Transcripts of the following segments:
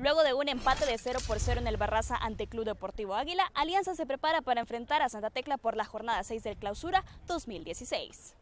Luego de un empate de 0-0 en el Barraza ante Club Deportivo Águila, Alianza se prepara para enfrentar a Santa Tecla por la jornada 6 del Clausura 2016.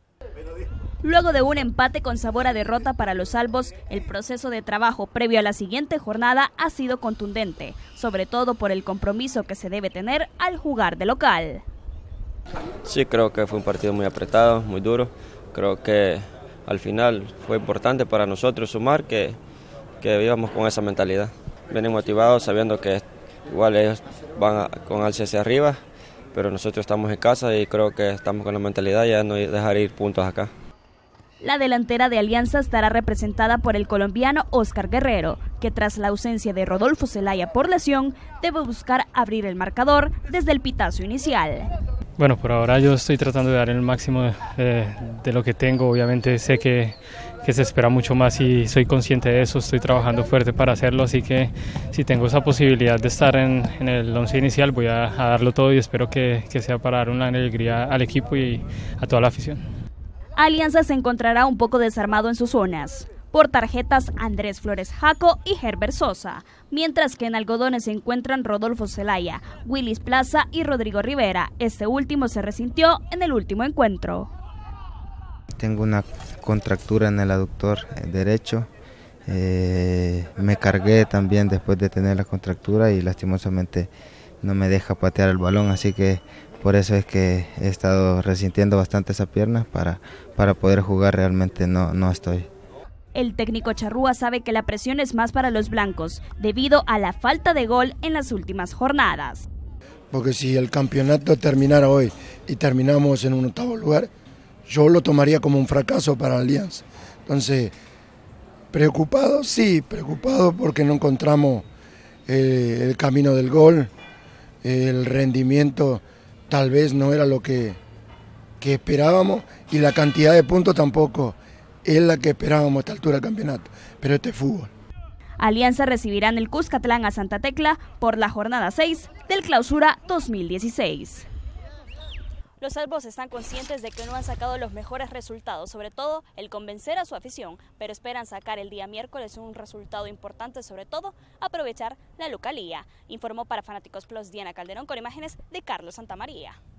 Luego de un empate con sabor a derrota para los albos, el proceso de trabajo previo a la siguiente jornada ha sido contundente, sobre todo por el compromiso que se debe tener al jugar de local. Sí, creo que fue un partido muy apretado, muy duro. Creo que al final fue importante para nosotros sumar que vivamos con esa mentalidad. Vienen motivados sabiendo que igual ellos van con alce hacia arriba, pero nosotros estamos en casa y creo que estamos con la mentalidad ya de no dejar ir puntos acá. La delantera de Alianza estará representada por el colombiano Oscar Guerrero, que tras la ausencia de Rodolfo Zelaya por lesión, debe buscar abrir el marcador desde el pitazo inicial. Bueno, por ahora yo estoy tratando de dar el máximo de lo que tengo. Obviamente sé que se espera mucho más y soy consciente de eso, estoy trabajando fuerte para hacerlo, así que si tengo esa posibilidad de estar en el once inicial voy a darlo todo y espero que sea para dar una alegría al equipo y a toda la afición. Alianza se encontrará un poco desarmado en sus zonas. Por tarjetas Andrés Flores Jaco y Herbert Sosa, mientras que en algodones se encuentran Rodolfo Zelaya, Willis Plaza y Rodrigo Rivera. Este último se resintió en el último encuentro. Tengo una contractura en el aductor derecho, me cargué también después de tener la contractura y lastimosamente no me deja patear el balón, así que por eso es que he estado resintiendo bastante esa pierna, para poder jugar realmente no estoy. El técnico Charrúa sabe que la presión es más para los blancos, debido a la falta de gol en las últimas jornadas. Porque si el campeonato terminara hoy y terminamos en un 8º lugar, yo lo tomaría como un fracaso para Alianza. Entonces, preocupado, sí, preocupado porque no encontramos el camino del gol, el rendimiento tal vez no era lo que esperábamos y la cantidad de puntos tampoco es la que esperábamos a esta altura del campeonato, pero este es fútbol. Alianza recibirá en el Cuscatlán a Santa Tecla por la jornada 6 del Clausura 2016. Los albos están conscientes de que no han sacado los mejores resultados, sobre todo el convencer a su afición, pero esperan sacar el día miércoles un resultado importante, sobre todo aprovechar la localía. Informó para Fanáticos Plus Diana Calderón con imágenes de Carlos Santamaría.